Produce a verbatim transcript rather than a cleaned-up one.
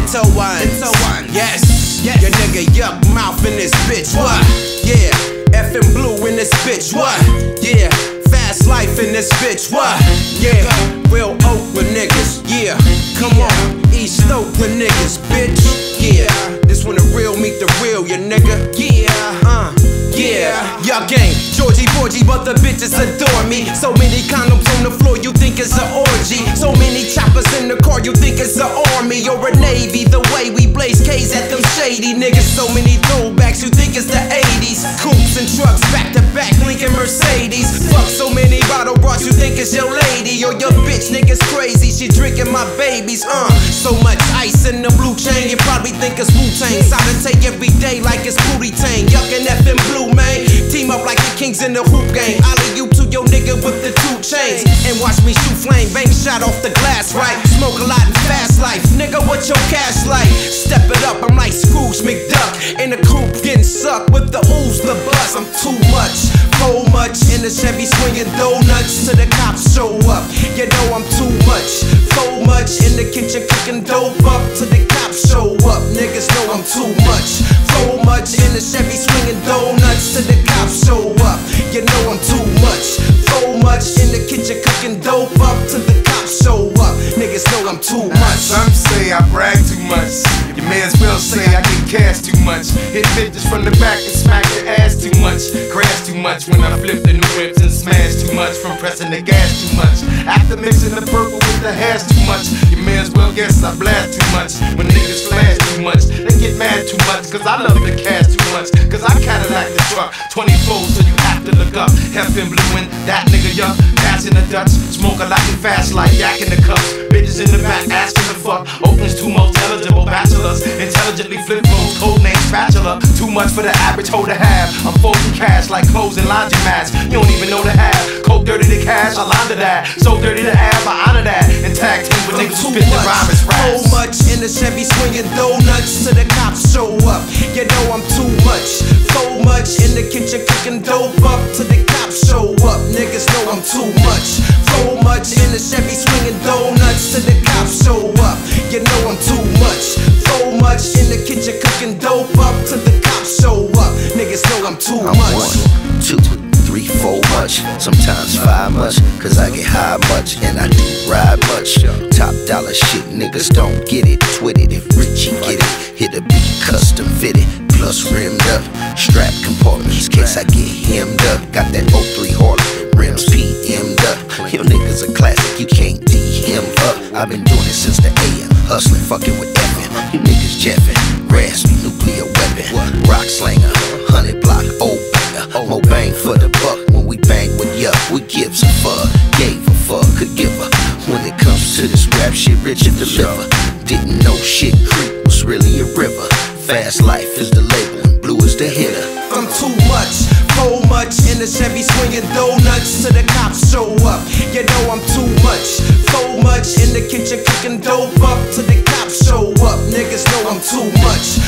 Into one, into one. Yes, yes. Your nigga yuck mouth in this bitch. What? Yeah. Effing blue in this bitch. What? Yeah. Fast life in this bitch. What? Yeah. Real Oakland niggas. Yeah. Come on. East Oakland niggas, bitch. Yeah. This one the real meet the real, ya nigga. Yeah. Uh. Yeah, y'all gang, Georgie Borgie, but the bitches adore me. So many condoms on the floor, you think it's an orgy. So many choppers in the car, you think it's an army or a navy. The way we blaze K's at them shady niggas. So many throwbacks, you think it's the eighties. Coupes and trucks, back to back, Lincoln Mercedes. Fuck so many bottle bras, you think it's your lady or your bitch niggas crazy. She drinking my babies, uh. So much ice in the blue chain, you probably think it's Wu-Tang. Side to take every day like it's booty tang. Yuckin' effing blue. Man, team up like the kings in the hoop game. Ollie you to your nigga with the two chains. And watch me shoot flame, bank shot off the glass, right? Smoke a lot and fast life. Nigga, what your cash like? Step it up, I'm like Scrooge McDuck. In the coupe getting sucked with the ooze, the buzz. I'm too much, so much. In the Chevy swinging donuts till the cops show up. You know I'm too much, so much. In the kitchen cooking dope up till the cops show up. Niggas know I'm too much, so much. In the Chevy swinging donuts till the cops show up. You know I'm too much, so much. In the kitchen cooking dope up till the cops show up. Niggas know I'm too much. Some say I brag too much. You may as well say I get cash too much. Hit bitches from the back and smack your ass too much. Crash too much when I flip the new whips and smash too much from pressing the gas too much. After mixing the purple with the hash too much, you may as well guess I blast too much. When niggas flash too much, they get mad too much. Cause I love the cash too much. Cause I Cadillac the truck twenty-four, so you have to look up. Heffin' blue and that nigga yuck. Passing the Dutch, smoke a lot and fast like yak in the cups. Bitches in the back asking the fuck. Opens two most eligible bachelors. Intelligently flip phones, code name spatula. Too much for the average hoe to have. I'm folding cash like clothes and laundry mats. You don't even know the have. Coke dirty to cash, I launder that. So dirty to have, I honor that. And tag team with niggas who spit the rhyme as raps. So much in the Chevy swinging donuts till the cops show up. You know I'm too much, so much. In the kitchen cooking dope up till the cops show up. Niggas know I'm too much, so much. In the Chevy swinging donuts till the cops show up. You know I'm too much, so much. In the kitchen cooking dope up till the cops show up. Niggas know I'm too I'm much. One, two, three, four much, sometimes five much. Cause I get high much and I do ride much. Top dollar shit, niggas don't get it. Twitted if Richie get it. Hit a beat custom fitted, plus rimmed up. Strap compartments, case I get hemmed up. Got that oh three Harley, rims P M'd up. Your niggas a classic, you can't D him up. I've been doing it since the A M, hustling, fucking with Evan. You niggas jeffin', raspy, nuclear weapon. Rock slanger, hundred block, old banger. More bang for the buck when we bang with yuck. We gives a fuck, gave a fuck, could give a. When it comes to this rap shit, Richard deliver. Didn't know shit Creek was really a river. Fast life is the label and blue is the hitter. I'm too much, so much. In the Chevy swinging donuts till the cops show up. You know I'm too much, so much. In the kitchen cooking dope up till the cops show up. Niggas know I'm too much,